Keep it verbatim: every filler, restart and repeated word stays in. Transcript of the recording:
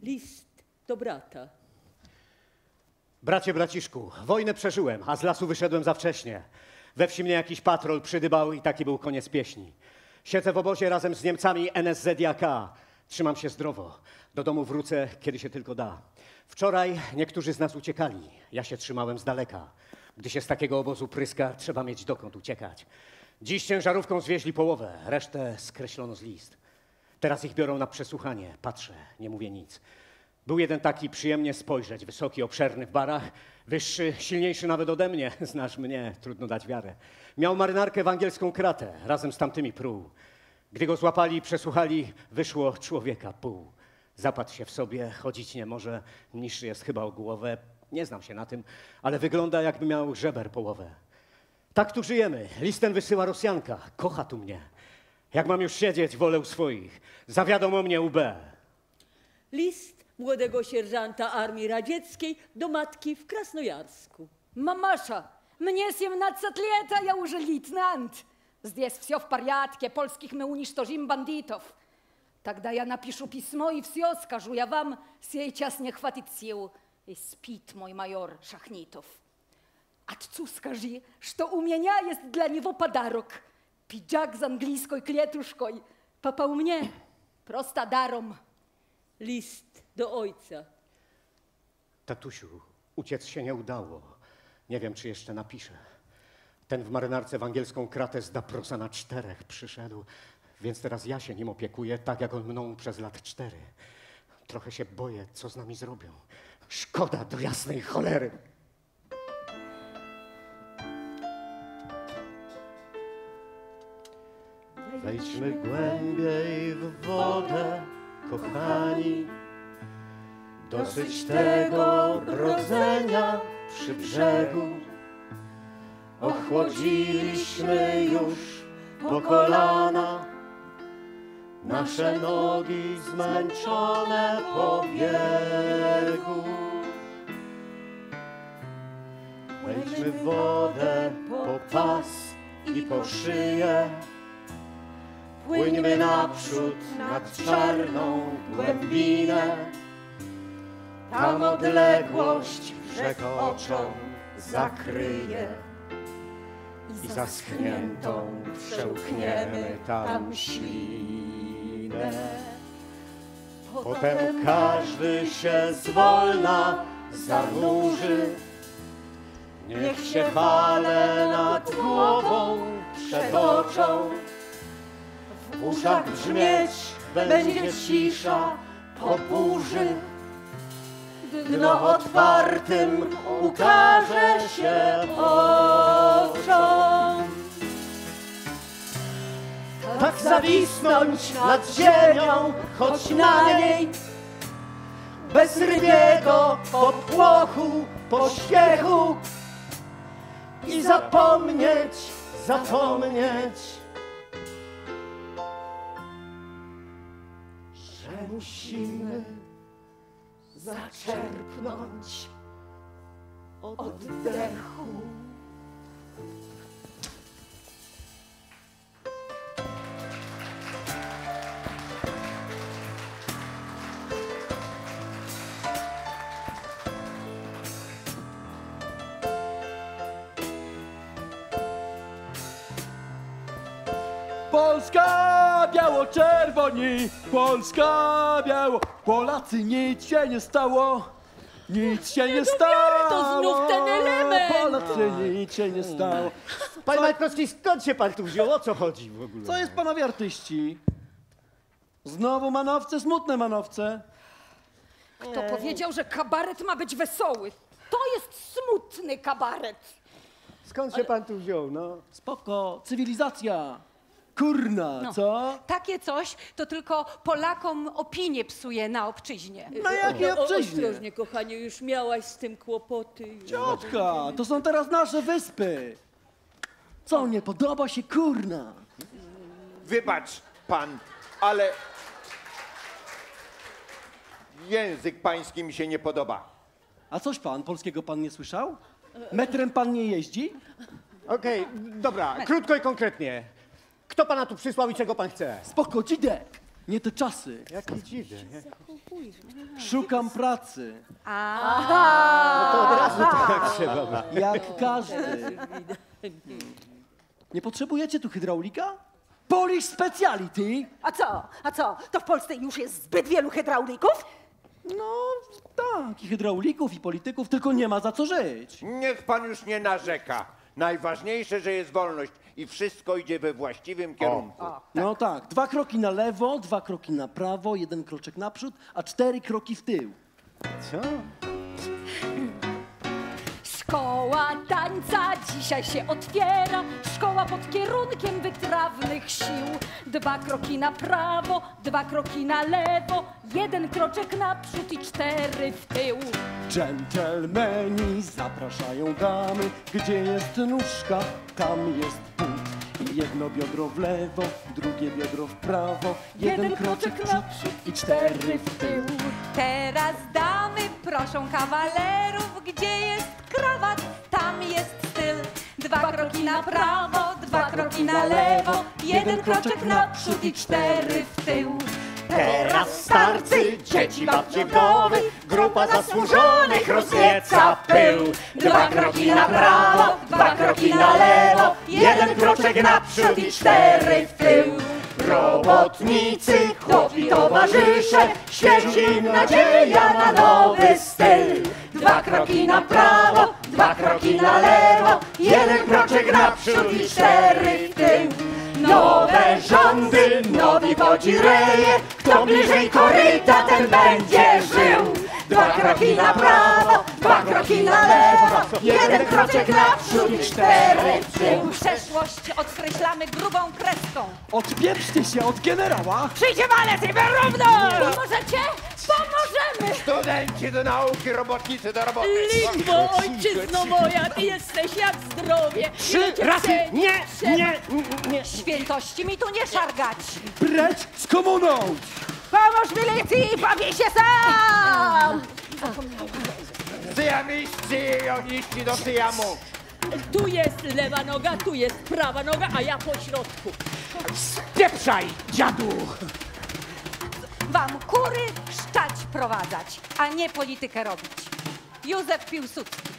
List do brata. Bracie, braciszku, wojnę przeżyłem, a z lasu wyszedłem za wcześnie. We wsi mnie jakiś patrol przydybał i taki był koniec pieśni. Siedzę w obozie razem z Niemcami N S Z jak a. Trzymam się zdrowo. Do domu wrócę, kiedy się tylko da. Wczoraj niektórzy z nas uciekali. Ja się trzymałem z daleka. Gdy się z takiego obozu pryska, trzeba mieć dokąd uciekać. Dziś ciężarówką zwieźli połowę, resztę skreślono z list. Teraz ich biorą na przesłuchanie. Patrzę, nie mówię nic. Był jeden taki, przyjemnie spojrzeć, wysoki, obszerny w barach, wyższy, silniejszy nawet ode mnie. Znasz mnie, trudno dać wiarę. Miał marynarkę w angielską kratę, razem z tamtymi pruł. Gdy go złapali i przesłuchali, wyszło człowieka pół. Zapadł się w sobie, chodzić nie może, niższy jest chyba o głowę. Nie znam się na tym, ale wygląda, jakby miał żeber połowę. Tak tu żyjemy. List ten wysyła Rosjanka, kocha tu mnie. Jak mam już siedzieć, wolę u swoich. Zawiadomo mnie U B. List młodego sierżanta Armii Radzieckiej do matki w Krasnojarsku. Мамаша, мне семнадцать лет, а я уже лейтенант. Здесь все в порядке, польских мы уничтожим бандитов. Тогда я напишу письмо и все скажу я вам. Сейчас не хватит сил. И спит мой майор Шахнитов. Отцу скажи, что у меня есть для него подарок. Пиджак с английской клетушкой. Папа у mnie просто даром. List do ojca. Tatusiu, uciec się nie udało. Nie wiem, czy jeszcze napiszę. Ten w marynarce w angielską kratę z Daprosa na czterech przyszedł, więc teraz ja się nim opiekuję, tak jak on mną przez lat cztery. Trochę się boję, co z nami zrobią. Szkoda do jasnej cholery. Wejdźmy głębiej w wodę, kochani. Dosyć tego brodzenia przy brzegu. Ochłodziliśmy już po kolana nasze nogi zmęczone po biegu. Wejdźmy w wodę po pas i po szyję. Płyńmy naprzód nad czarną głębinę. Tam odległość brzeg oczom zakryje i zaschniętą przełkniemy tam ślinę. Potem każdy się zwolna zanurzy. Niech się fale nad głową przetoczą. W uszach brzmieć będzie cisza po burzy. Dno otwartym ukaże się oczom. Tak zawisnąć nad ziemią, choć na niej bez rybiego popłochu, pośpiechu i zapomnieć, zapomnieć, że musimy zaczerpnąć oddechu. Polska biało-czerwoni, Polska biało. Polacy, nic się nie stało, nic się nie stało. To znów ten element. Polacy, nic się nie stało. Panie Majkowski, skąd się pan tu wziął? O co chodzi w ogóle? Co jest, panowie artyści? Znowu manowce, smutne manowce. Kto powiedział, że kabaret ma być wesoły? To jest smutny kabaret. Skąd się pan tu wziął, no? Spoko, cywilizacja. Kurna, No. co? Takie coś to tylko Polakom opinię psuje na obczyźnie. Na jakiej O, obczyźnie? ostrożnie, kochanie, już miałaś z tym kłopoty. Ciotka, to są teraz nasze wyspy. Co, nie podoba się, kurna? Wybacz pan, ale język pański mi się nie podoba. A coś pan, polskiego pan nie słyszał? Metrem pan nie jeździ? Okej, dobra, krótko i konkretnie. Kto pana tu przysłał i czego pan chce? Spoko, dzidek. Nie te czasy. Jaki dziwny. Jak... Szukam pracy. No to od razu tak trzeba. Jak każdy. Nie potrzebujecie tu hydraulika? Polish Speciality? A co? A co? To w Polsce już jest zbyt wielu hydraulików? No tak, i hydraulików, i polityków, tylko nie ma za co żyć. Niech pan już nie narzeka. Najważniejsze, że jest wolność i wszystko idzie we właściwym kierunku. No tak, dwa kroki na lewo, dwa kroki na prawo, jeden kroczek naprzód, a cztery kroki w tył. Co? Szkoła tańca dzisiaj się otwiera, szkoła pod kierunkiem wytrawnych sił. Dwa kroki na prawo, dwa kroki na lewo, jeden kroczek naprzód i cztery w tył. Dżentelmeni zapraszają damy, gdzie jest nóżka, tam jest but. I jedno biodro w lewo, drugie biodro w prawo, jeden kroczek naprzód i cztery w tył. Teraz damy proszą kawalerów, gdzie jest krawat, tam jest styl. Dwa kroki na prawo, dwa kroki na lewo, jeden kroczek naprzód i cztery w tył. Teraz starcy, dzieci, babci, wdowy, grupa zasłużonych roznieca pył. Dwa kroki na prawo, dwa kroki na lewo, jeden kroczek naprzód i cztery w tył. Robotnicy, chłopi, towarzysze, świeci im nadzieja na nowy styl. Dwa kroki na prawo, dwa kroki na lewo, jeden kroczek naprzód i cztery w tył. Nowe rządy, nowi podzireje, kto bliżej koryta, ten będzie żył. Dwa kroki na prawo, dwa kroki na lewo, jeden kroczek naprzód i cztery w tył. Przeszłość odkreślamy grubą kreską. Odpieprzcie się od generała! Przyjdzie walec i wyrówno! Pomożecie? Pomożemy! Studenci do nauki, robotnicy do roboty. Litwo, ojczyzno moja, ty jesteś jak zdrowie. Trzy razy nie, nie, nie. Świętości mi tu nie szargać. Precz z komuną! Pomóż milicji, bawię się sam! Syjamiści i joniści do syjamu. Tu jest lewa noga, tu jest prawa noga, a ja po środku. Pieprzaj, dziadu! Wam kury szczać prowadzać, a nie politykę robić. Józef Piłsudski.